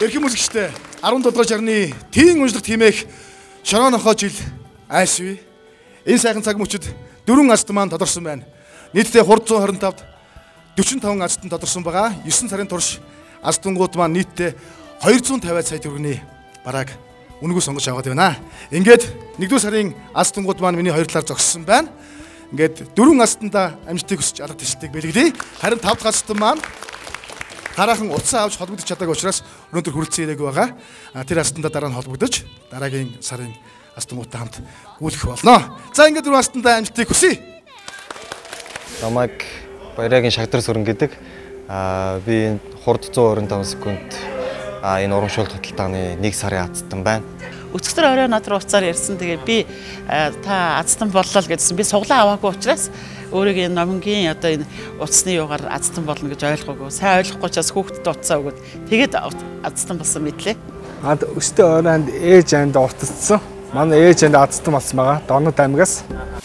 Эрхэм үзэгчдээ 17 дугаар жарны тийм уншлах тимээх Шорон нохоо жил айсвэ. Энэ сайхан цаг мөчид 4 азт маань тодорсон байна. Нийтдээ 325-д 45 азтан тодорсон байгаа. 9 сарын турш азтангууд маань нийтдээ 250 сая төгрөгийн бараг үнэгүй сонгож аваад байна. Ингээд 1-р сарын азтангууд маань миний хоёр талаар зогссон байна. Ингээд 4 азтанда амжилтыг хүсэж алга тэсэлтийг бэлгэлье. Харин 5 дахь азтан маань хараахан утсаа авч холбогдож чадаагүй учраас өнөөдөр хүрэлцэн ирээгүй байгаа. Тэр астанда дараа нь холбогдож дараагийн сарын астангуудтай хамт гүйлэх болно. За ингээд 4 астандаа амжилтыг хүсье. Намайг Баярагийн Шагдар Сүрэн гэдэг. Би хурд 125 секунд энэ урамшуул худалдааны 1 сарын азтан байна. Өцгөр орой надруу уцаар ярьсан. Тэгээд би та азтан боллоо л гэдсэн. Би суглаа аваагүй учраас өөрийн номингийн одоо энэ утасны юугаар азтан болно гэж ойлгоогүй. Сайн ойлгохгүй учраас хүүхдэд утсаа өгöd. Тэгээд азтан болсон мэтлээ. Өстө оройнд ээж анд утассан. Манай ээж анд азтан болсон байгаа. Донод аймгаас.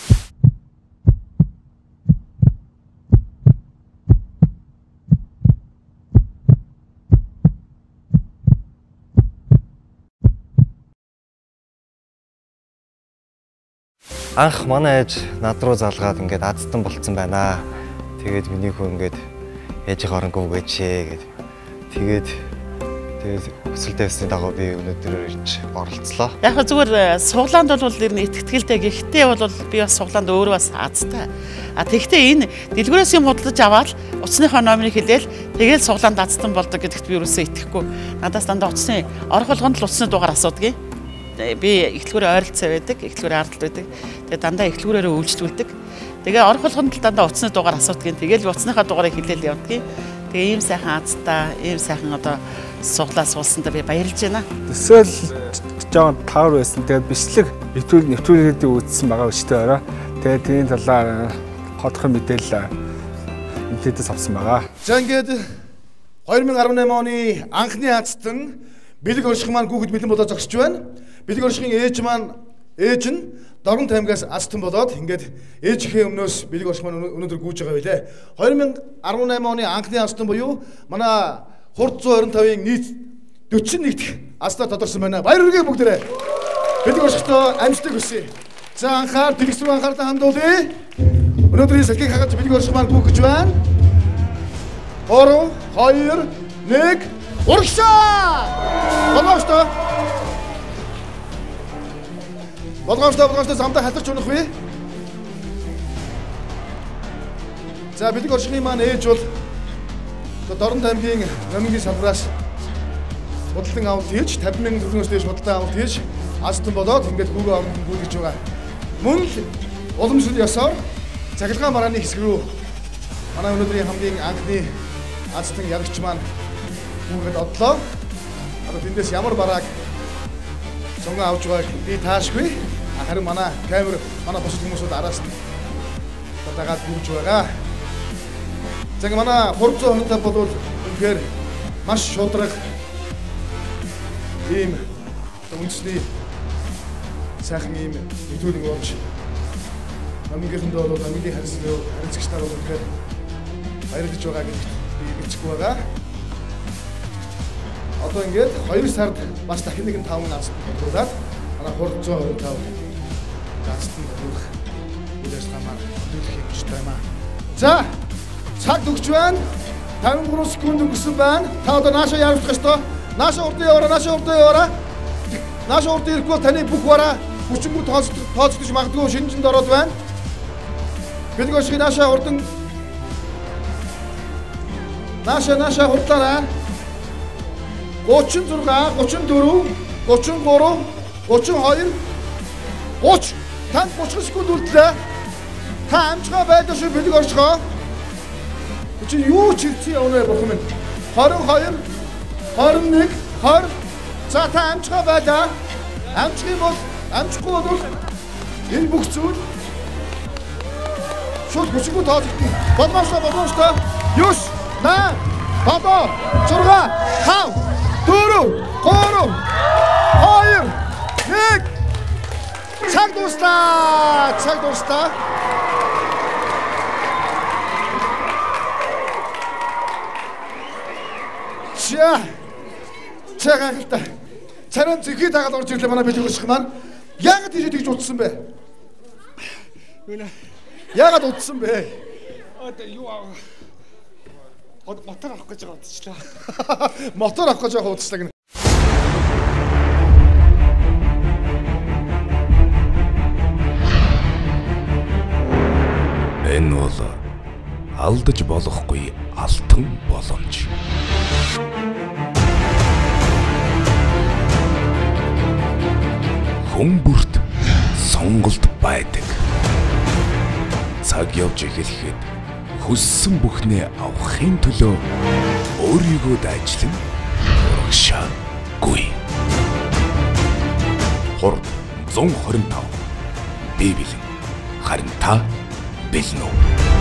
Анх манай ээж над руу залгаад ингээд азтан болцсон байна. Тэгээд миний хүн ингээд ээжийн хооронгоо үгээчээ гэд. Тэгээд хүсэлтэй байсны дагуу би өнөөдөр ирж оролцлоо. Яг зүгээр суглаанд бол ер нь итгэдэгтэй. Гэхдээ бол би бас суглаанд өөрөө бас азтай. Тэгэхдээ энэ дэлгүүрээс юм худалдаж аваад утасныхоо номерыг хэлээл тэгээд суглаанд азтан болдог гэдэгт би ерөөсөө итгэхгүй. Надаас дандаа утасны орох болгонд л утасны дугаар асуудаг. Би эхлэлгүүрээ ойролцоо байдаг, эхлэлгүүрээ ардл байдаг. Тэгээ дандаа эхлэлгүүрээрээ үйлчлүүлдэг. Тэгээ орох болгонд л дандаа утасны дугаар асуудаг. Тэгээл утасныхаа дугаарыг хэлээл явдаг. Тэгээ ийм сайхан азтай, ийм сайхан одоо суглаа суулсандаа би баярлж байна. Төсөөл жоон тавар байсан. Тэгээд бичлэг нэвтрүүлгийг үзсэн байгаа өчтөө орой. Тэгээд тэрийн талаар хотхон мэдээлэл интернетээс авсан байгаа. За ингээд 2018 оны анхны азтан бэлэг орших маань хүүхэд бэлэн болоод зогсож байна. Бэлэг оршихын ээж нь Дорн таймгаас азтан болоод ингээд ээжийнхээ өмнөөс бэлэг орших маань өнөөдөр гүйж байгаа байлээ. 2018 оны анхны азтан буюу манай хурд 125-ын нийт 41 дахь азтаа тодорсон байна. Баяр хүргэе бүгдээрээ. Бэлэг оршихтоо амжилтыг хүсье. За анхаар дэлгэц рүү анхаарлаа хандуулъя. Өнөөдрийн салхийг хагаж бэлэг орших маань гүйж байна. 3 2 1 урагшаа! Болгоомжтой замдаа хатарч унах вэ? За бэлэг оршихын маань ээж бол Дорн таймгийн номингийн салбараас худалдан авалт хийж 50,000 төгрөгөөс дээш худалдан авалт хийж азтан болоод ингээд хүүгээ оронд гүйгэж байгаа. Мөн л уламжлал ёсоор цахилгаан барааны хэсэг рүү манай өнөөдрийн хамгийн анхны азтан ярагч маань хүүгээд одлоо. Тэндээс ямар барааг сонгон авч байгааг би таашгүй. Харин манай камер манай бусад хүмүүсүүд араас нь дагаад гүйж байгаа. За ингээ манай хурд 125 бол үнэхээр маш шудраг ийм үндэсний сайхан ийм нэвтрүүлэг болж намынхындээ бол намынхын харилцагч нар бол үнэхээр баярлаж байгаа гэдэгт би мэдчихгүй байгаа. Одоо ингээд 2 сард бас дахин нэгэн 5 нас болуулаад манай хурд 125 гаастын болох үйлээс хамаар төлөх юм шиг байна. За цаг төгч байна. 53 секунд өнгөрсөн байна. Та одоо наашаа явуулах ёстой. Наашаа урд яваараа, наашаа урд ирэхгүй таны бүх бараа хүчингүү тооцогдож магадгүй шинжинд ороод байна. Бэлэг оршихын наашаа урдан наашаа хурдлаарай. 36, 34, 33, 32, 30. Танд 30 секунд үлдлээ. Та амжгаа байдаг шүү бэлэг оршихоо. Чи юу ч хийцээ явна бурхан минь. 22, 21, 20. За та амжгаа байлаа. Амжих юм бол амжихгүй бол энэ бүх зүйл шууд хүчгүй тооцогдно. Болгоомжтой. 9, 8, 7, 6, 5, 4, 3, 2, 1. Цаг дуустаа. За За гайхалтай. Царин зэхий дагаад орж ирлээ манай бэлэг өсөх маань. Яагаад тийш тэгж утсан бэ? Яагаад утсан бэ? Юу аа. Мотор авах гэж удажлаа. Мотор авах гэж удажлаа гэнэ. Энэ бол алдаж болохгүй алтан боломж. Хүн бүрт сонголт байдаг. Цаг явж эхлэхэд хүссэн бүхнээ авахын төлөө өөрийгөө дайчлан урагшаагүй. Хор 125 би бэлэн харин та бэлэн үү?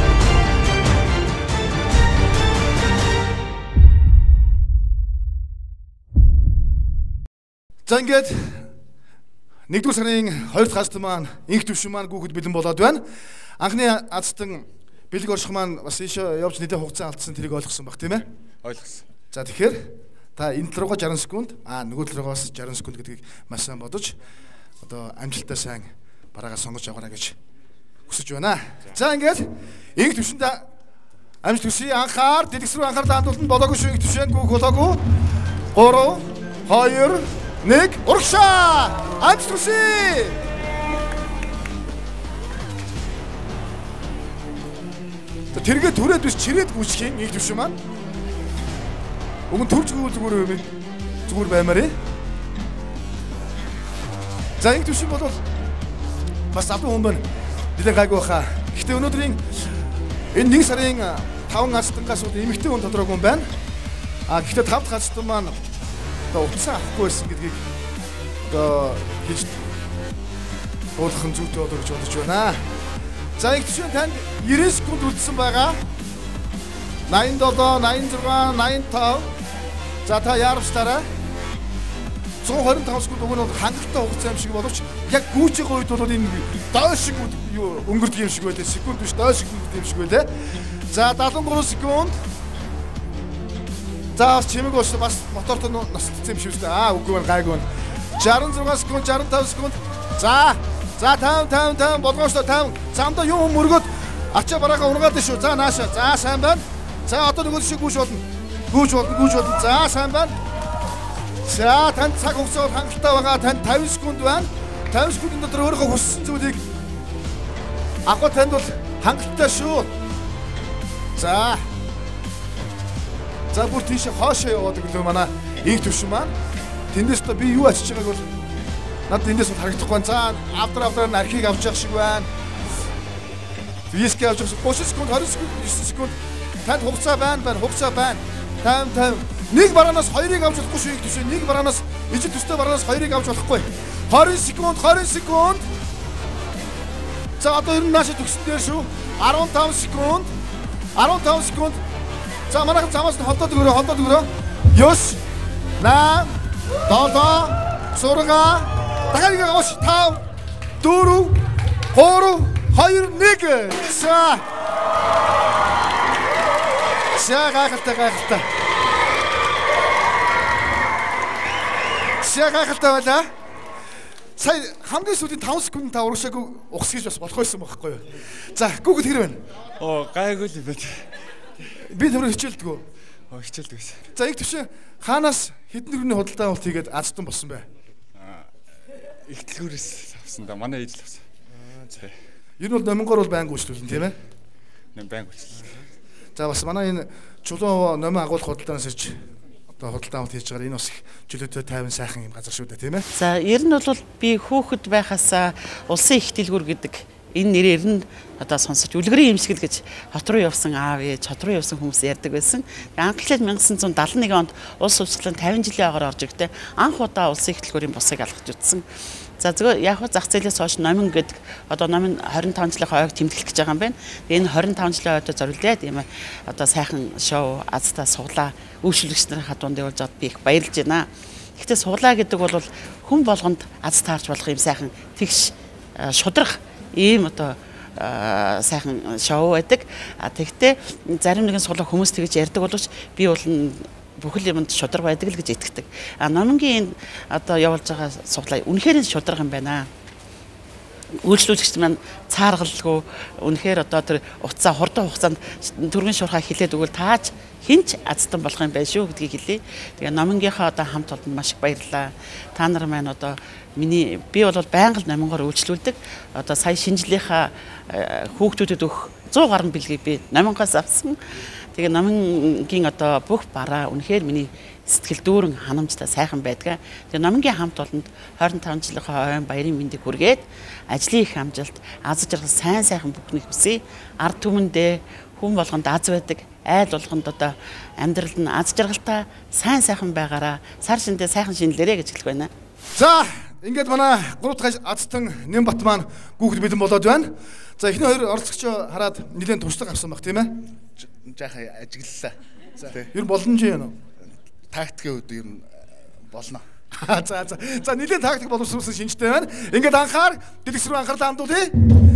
За ингээд 1-р сарын 2 дахь азт маань инх төвшин маань гүөхд бэлэн болоод байна. Анхны азтан бэлэг орших маань бас ийшээ явж нэдэ хугацаа алдсан тэрийг ойлгосон баг тийм ээ? Ойлгосон. За тэгэхээр та энэ талруугаа 60 секунд, нөгөө талруугаас 60 секунд гэдгийг маш сайн бодож одоо амжилттай сайн бараагаа сонгож яваарай гэж хүсэж байна. За ингээд инх төвшөнд амжилт хүсье. Анхаар дэлгэц рүү анхаар хандуулна. Болоогүй шүү инх төвшин гүөх болоогүй. 3 2 1 урагшаа! Амжилт хүсье. тэргээ түрээд биш чирээд гүйчих юм инх төвшин маань. Өмнө төржгүй зүгээр баймаар. За инх төвшин бол бас адуу хүн байна. Нилээ гайгүй баха. Гэхдээ өнөөдрийн энэ 1 сарын 5 азтангаас бол эмэгтэй хүн тодорхойгүй юм байна. Гэхдээ 5 дахь азтан маань одоо утсаа авахгүй байсан гэдгийг одоо хийж уулах нь зүйтэй болов гэж бодож байна. За инх төвшин танд 90 секунд үлдсэн байгаа. 87, 86, 85. За та яарвчлаарай. 125 секунд өгнө бол хангалттай хугацаа юм шиг боловч яг гүйж байгаа үед бол энэ доош шиг өнгөрдөг юм шиг байлээ. Секунд биш доош шиг өнгөрдөг юм шиг байлээ. За 73 секунд. За чимэг ууш бас мотортой настцсан юм шиг үү? Үгүй байна гайгүй байна. 66 секунд, 65 секунд. За 50 болгоомжтой 50. Замдаа юу мөргөд ачаа бараагаа унгаад шүү. За нааша. За сайн байна. За одоо нөгөө шиг гүйж болно. Гүйж болно. За сайн байна. За танд цаг хугацаа хангалттай байгаа. Танд 50 секунд байна. 50 секундын дотор өөрийнхөө хүссэн зүйлийг авах танд бол хангалттай шүү. За бүр тийш хоошоо яваад өглөө манай инх төвшин маань. Тэндээс та би юу ачиж байгааг бол надад эндээс бол харагдахгүй байна. За авдар архийг авч явах шиг байна. Виски авч явах 30 секунд, 20 секунд, 9 секунд. Танд хугацаа байна. Хугацаа байна. 50. Нэг бараанаас хоёрыг авч болохгүй шүү инх төвшин. Нэг бараанаас ижил төстэй бараанаас хоёрыг авч болохгүй. 20 секунд. За одоо ер нь наашаа төгсөн дээр шүү. 15 секунд. За манайхан замаас холдоод өгөрөө. 9 8 7 6 дахиад нэг аваач 5 4 3 2 1. За гайхалтай. Гайхалтай байлаа. Сая хамгийн сүүлийн 5 секунд та урагшаагүй ухсгийж бас болох байсан байхгүй юу? За гүгэл хэр байна? Гайгүй л байт. Би түрүү хичээлдэггүй. Хичээлдэг байсан. За инх төвшин хаанаас хэдэн хүрээний худалдаа авалт хийгээд азтан болсон бэ? Их дэлгүүрээс авсан да. Манай ээж л авсан. За. Ер нь бол номингоор бол байнга үйлчлүүлэн тийм ээ? Байнга үйлчлүүлэн. За бас манай энэ чулуун номин агуулгах худалдаанаас ирж одоо худалдаа авалт хийж байгаа энэ бас их чөлөөтэй тайван сайхан юм газар шүү дээ тийм ээ? За ер нь бол би хүүхэд байхасаа улсын их дэлгүүр гэдэг энэ нэрээр нь одоо сонсож үлгэрийн имсгэл гэж хот руу явсан аав ээж, хот руу явсан хүмүүс ярьдаг байсан. Анхлаад 1971 онд улс хувьсгалын 50 жилийн агаар орж ирдэ анх удаа улсын их дэлгүүрийн бусыг алгаж утсан. За зөв яг хөө зах зээлээс хойш номин гэдэг одоо номин 25 жилийн хойг тэмдэглэх гэж байгаа юм байна. Энэ 25 жилийн хойд зориулаад юм одоо сайхан шоу азтаа суглаа үйлчлэгч нарын хадуунд явуулж аваад би их баярлж байна. Гэхдээ суглаа гэдэг бол хүн болгонд аз таарч болох юм сайхан тэгш шудрах ийм одоо сайхан шоу байдаг. Тэгтээ зарим нэгэн суглаа хүмүүс тэгж ярьдаг боловч би бол бүхэл юмд шудраг байдаг л гэж итгэдэг. Номингийн одоо явуулж байгаа суглаа үнэхээр шудраг юм байна. Үйлчлүүлэгч маань цааргалгүй үнэхээр одоо тэр хурдан хугацаанд төргийн шуурхаа хилээд өгвөл тааж хинч азтан болох юм байна шүү гэдгийг хэлье. Тэгээ номингийнхаа одоо хамт олонд маш их баярлалаа. Та нар маань одоо би бол байнга л номингоор үйлчлүүлдэг. Одоо сая шинжлэхаа хүүхдүүдэд өгөх 100 гаруй бэлгийг би номингоос авсан. Тэгээ номингийн одоо бүх бараа үнэхээр миний сэтгэл дүүрэн ханамжтай сайхан байдаг. Тэгээ номингийн хамт олонд 25 жилийнхаа ойн баярын мэндийг хүргээд ажлын их амжилт, аз жаргал сайн сайхан бүхнийг хүсье. Ард түмэндээ хүн болгонд аз байдаг, айл болгонд одоо амьдралд нь аз жаргалтай сайн сайхан байгаараа сар шиндээ сайхан шинэлэрэ гэж хэлэх байна. За, ингээд манай 3 дахь азтан Нямбат маань гүөхд бэлэн болоод байна. За, эхний хоёр оролцогчоо хараад нэлээд туршлага авсан баг тийм ээ. Жаахан ажиглалаа. За, ер нь боломж юм уу? Тактикийн үед ер нь болно. За нэлээд тактик боловсруулсан шинжтэй байна. Ингээд анхаар дэлгэц рүү анхаарлаа хандуулъя.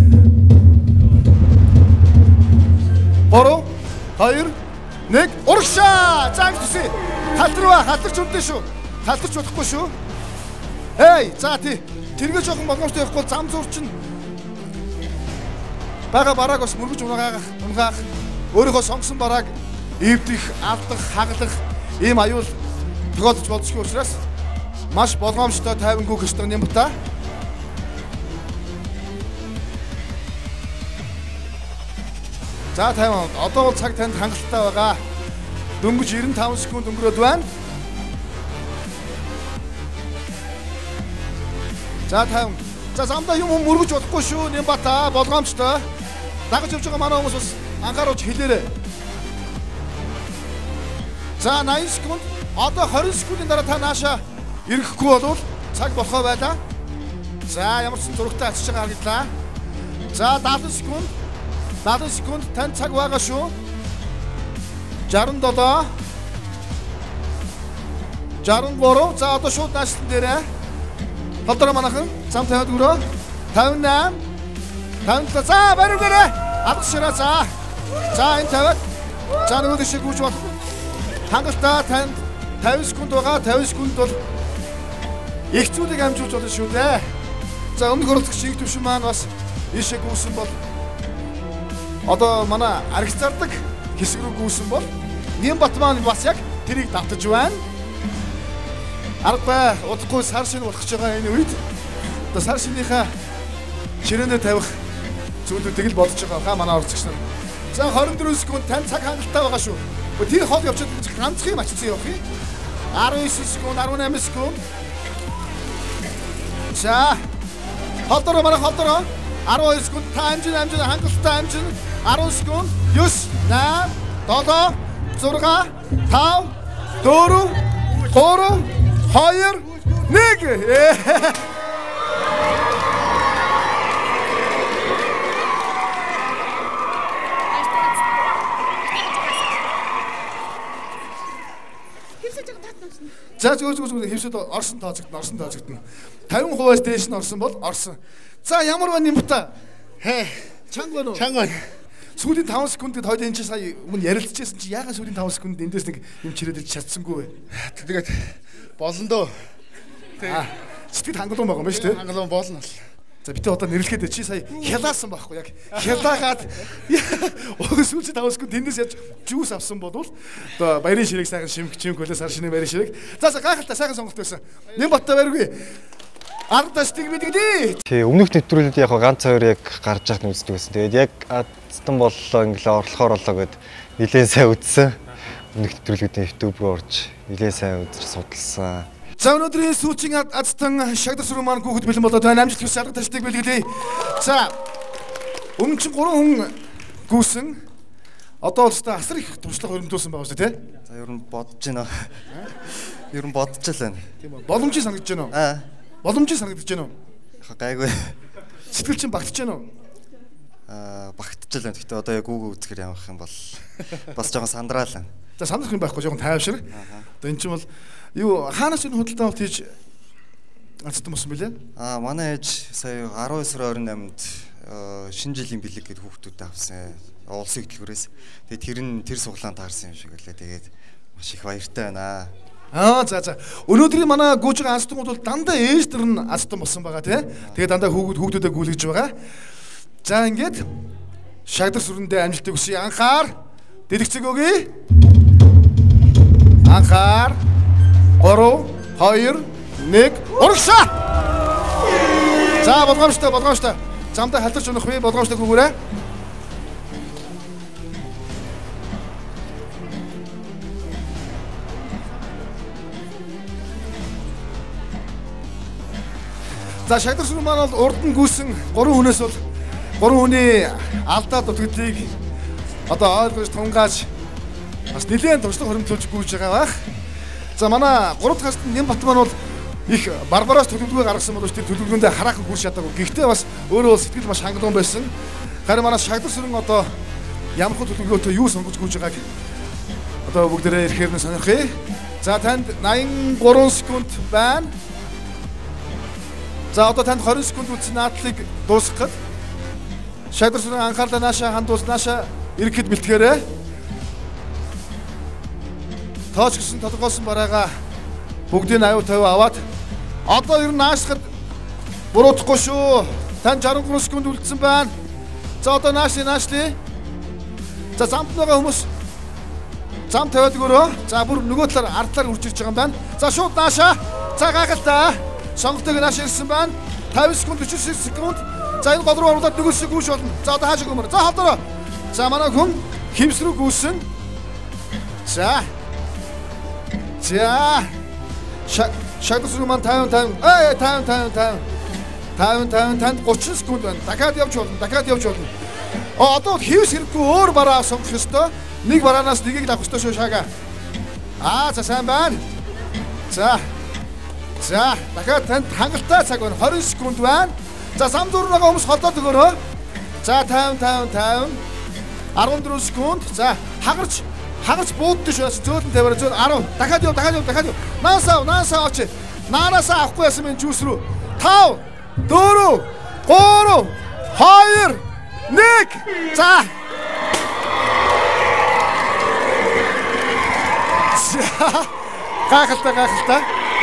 3 2 1 урагшаа! За ингэж үсэ. Халтарч үнтэй шүү. Халтарч бодохгүй шүү. Эй, за тэргээ жоохон болгоомжтой явахгүй зам зурчин. Бага барааг бас мөргөж унгаах. Өөрийнхөө сонгосон барааг эвдэх, алдах, хаглах ийм аюул тохиолдож болзошгүй учраас маш болгоомжтой тайвангүй хэсэг Нямбата. За тайван одоо бол цаг танд хангалттай байгаа. Дөнгөж 95 секунд өнгөрөөд байна. За тайван. За замдаа юм мөргөж бодохгүй шүү Нямбата болгоомжтой. Дагаж явж байгаа манай хүмүүс бас анхааруулж хэлээрэй. За 80 секунд. Одоо 20 секундын дараа та нааша ирэхгүй болвол цаг болохоо байлаа. За ямар ч зурагтай ачиж байгаа харагдлаа. За 70 секунд. 70 секунд тань цаг байгаа шүү. 67 63. За одоо шууд наашлан дээрээ. Холдороо манайхан зам тавиад өрөө. 58 57. За баригаараа. Алгашраа за. За энэ тавиад. За нөгөө дэшиг гүйж бол. Хангалттай танд 50 секунд байгаа. 50 секунд бол их зүйлийг амжуулж болно шүү дээ. За өмнөх оролцогч шиг төвшин маань бас ийшээ гүйсэн бол одоо манай аргицардаг хэсэг рүү гүйсэн бол Нямбат маань бас яг тэрийг давтаж байна. Арга удахгүй сар шинэ болох ч байгаа энэ үед одоо сар шинийхээ ширээндээ тавих зүйлүүдийг л бодож байгаа манай оролцогч нар. За 24 секунд тань цаг хангалттай байгаа шүү. Тэр хол явчихад ганцхан юм ачсан явах юм. 19 секунд, 18 секунд. За холдороо 12 секунд хангалттай амжин 10 секунд 9 8 7 6 5 4 3 2 1 За зөв хэмсэд орсон тооцогдно. 50%-аас дээш нь орсон бол орсон. За ямар байна Нямбата? Чанга байна уу? Чанга байна. Сүүлийн 5 секундэд хоёул энэ чи сая өмнө ярилцчихсан чи яагаад сүүлийн 5 секунд эндээс нэг юм чирээд чадсангүй вэ? Тэгээд болно дөө. Сэтгэл хангалуун байгаа юм байна шүү дээ. Хангалуун болно л. За битээ одоо нэрлэхэд чи сая хялаасан байхгүй яг хялаагаад сүүлийн 5 секунд тэндээс яаж жуус авсан бодвол одоо баярын ширэг сайхан шимх хөлөөс хар шинэ баярын ширэг. За гайхалтай сайхан сонголт байсан. Нямбата бариггүй. Ардастиг мэдгдээ. Тий, өмнөх нэвтрүүлэлд яг ганц хоёр яг гарч яхад нь үздэг байсан. Тэгээд яг азтан боллоо инглээ орлохоор болоо гэд нилээн сайн үзсэн. Өмнөх нэвтрүүлгүүдийн YouTube руу орж нилээн сайн үзэж судалсан. За өнөөдрийн сүүчийн азтан шагдарс руу маань гүөхд бэлэн болоод байна. Амжилт хүсье алга таштыг бэлгэлээ. За өмнө чинь 3 хүн гүйсэн. Одоо бол асар их туршлага өрөмдүүлсэн байгаа шүү дээ, тий? За ер нь бодож байна. Ер нь бодож л байна. Тийм үү. Боломжийг санагдаж байна уу? Боломжийг санагдаж байна уу? Гайгүй. Сэтгэл чинь багтаж байна уу? Багтаж л байна. Гэхдээ одоо яг гүүгээ үзэхээр явах юм бол бас жоохон сандраалаа. За сандрах юм байхгүй жоохон тайвшир. Одоо эн чинь бол юу хаанаас энэ худалдаа авалт хийж ацсан болсон бэлээ? Манай ээж сая 19 сарын 28-нд шинэ жилийн бэлэг гэдэг хүүхдүүдэд авсан. Улсын хөтөлбөрөөс. Тэгээд тэр суглаанд таарсан юм шиг лээ. Тэгээд маш их баяртай байна. За. Өнөөдрийн манай гүйж байгаа анстангууд бол дандаа ээж төр нь астан болсон байгаа тий. Тэгээд дандаа хүүхдүүдэд гүйлгэж байгаа. За ингээд шагдар сүрэндээ амжилтыг хүсье. Анхаар дэлгэцэг өгье. Анхаар 3 2 1 урагшаа. За болгоомжтой. Замдаа халтарч унах бай болгоомжтой гүгээрээ. За шагдар сүрэн маань бол урд нь гүйсэн 3 хүнээс бол 3 хүний алдаа дутагдлыг одоо ойлгож тунгааж бас нэлээд туршлага хоригдуулж гүйж байгаа байх. За манай 3 дахь хаст Нямбат маань бол их барбараас төлөвлөгөө гаргасан боловч тэр төлөвлөгөөндөө хараахан хүрч чадаагүй. Гэхдээ бас өөрөө бол сэтгэл маш хангалуун байсан. Харин манай шагдар сүрэн одоо ямар хөө төлөвлөгөөтэй юу сонгож гүйж байгааг одоо бүгдээрээ ирэхээр нь сонирхъя. За танд 83 секунд байна. За одоо танд 20 секунд үлдсэн наадлыг дуусгахад шагдар сүрэн анхаарлаа наашаа хандуус наашаа ирэхэд бэлтгээрэй. Тооч гисэн тодорхойлсон бараагаа бүгдийг 80-50 аваад одоо ер нь наашхад буруутахгүй шүү. Танд 63 секунд үлдсэн байна. За одоо наашлий. За замд байгаа хүмүүс зам тавиад өгөөрэй. За бүр нөгөө талаар ард талаар үрж ирж байгаа юм байна. За шууд наашаа. За гайхалтай. Сонголтыг нааш ирсэн байна. 50 секунд 49 секунд. За энэ гол руу оруулаад нөгөөсөө гүйж болно. За одоо хаашаа гүмэр. За халдороо. За манай хүн химс рүү гүйсэн. За. Шагдар сүрэн маань 50 танд 30 секунд байна. Дахиад явж болно. Одоо хийвс хэрэггүй өөр бараа сонгох ёстой. Нэг бараанаас нэгийг авах ёстой шүү шаага. За сайн байна. За дахиад танд хангалттай цаг байна. 20 секунд байна. За сам дүүр байгаа хүмүүс холдоод өгөөрэй. За 50 14 секунд. За хагарч бууддаг шүү. Зөөлөн тавиараа зөөл 10. Дахиад яв. Наасаа очи. Наараасаа авахгүй ясан минь жүүс рүү. 5 4 3 2 1. За. Гайхалтай.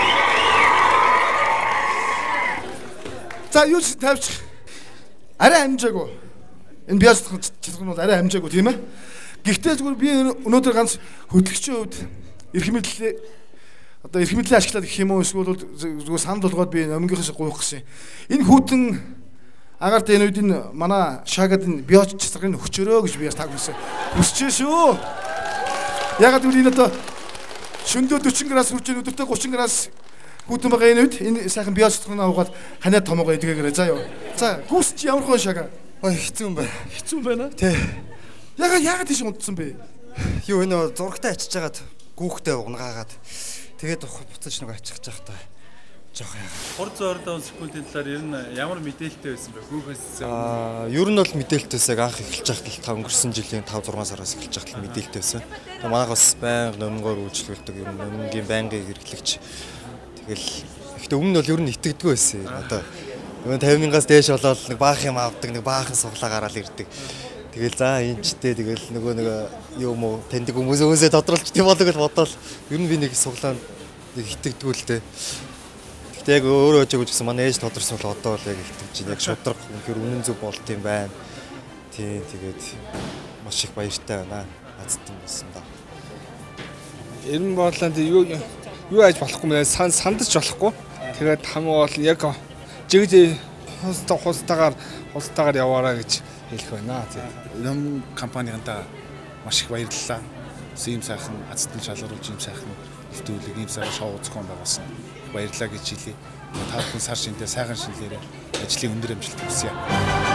За юу ч тавьчих. Арай амжаагүй. Энэ биас чиглэл нь бол арай амжаагүй тийм ээ. Гэхдээ зүгээр би өнөөдөр ганц хөтлөгчийн хувьд эрх мэдлийн ашиглаад гэх юм уу эсвэл зүгээр санд болгоод би номгийнхээс гуйх гэсэн. Энэ хүүтэн агаарт энэ үед энэ манай шагад энэ биоч чиглэлийг өгчөөрөө гэж би таг хүсэж шүү. Ягаад гэвэл энэ одоо шөндөө 40 градус хүрч өдөртөө 30 градус хүүтэн байгаа энэ үед энэ сайхан биоч чиглэлийг аваад ханаа томоогоо эдгээгээрэй. За юу. За гүйс чи ямар хөө шага. Ой хэцүү юм байна. Тий. Ягаад тийш унтсан бэ? Юу энэ зурагтай ачиж жагаад гүүхтэй унгаагаад тэгээд буцаж нэг ачих гэж байхдаа жоох яагаад. 320 секундын талаар ер нь ямар мэдээлэлтэй байсан бэ? Гүүхээс ер нь бол мэдээлэлтэйсээ анх эхэлж байхад та өнгөрсөн жилийн 5-6 сараас эхэлж байхад мэдээлэлтэй байсан. Тэгээд манайхаас байнга нөмгөөр үйлчлүүлдэг ер нь нөмгийн байнгын хэрэглэгч. Тэгэл ихтэй өмнө нь бол ер нь итгэдэггүй байсан. Одоо 50,000-аас дээш болоод нэг баах юм авдаг, нэг баахан суглаа гараад ирдэг. Тэгэл за энэчтэй тэгэл нөгөө юу мо таньдаг хүмүүсээ тодруулж тийм болог л бодоол ер нь би нэг суглаанд нэг итгэдэггүй л дээ. Гэтэ яг өөрөө очиж гэсэн манай ээж тодорсон бол одоо л яг итгэж байна. Яг шудраг үнэхээр үнэн зөв болт юм байна. Тийм тэгээд маш их баяртай байна. Азтан болсон да. Ер нь бодлоо юу яаж болохгүй мэ сандаж болохгүй. Тэгээд хамаа бол яг жигж хустаагаар яваараа гэж хэлэх байна. Ном компанигантаа маш их баярлалаа. Ийм сайхан азтан шалгаруулж ийм сайхан нэвтрүүлэг ийм сайхан шоу зохион байгуулсан. Баярлалаа гэж хэлье. Та бүхэн сар шиндээ сайхан шинэлээрээ ажлын өндөр амжилт хүсье.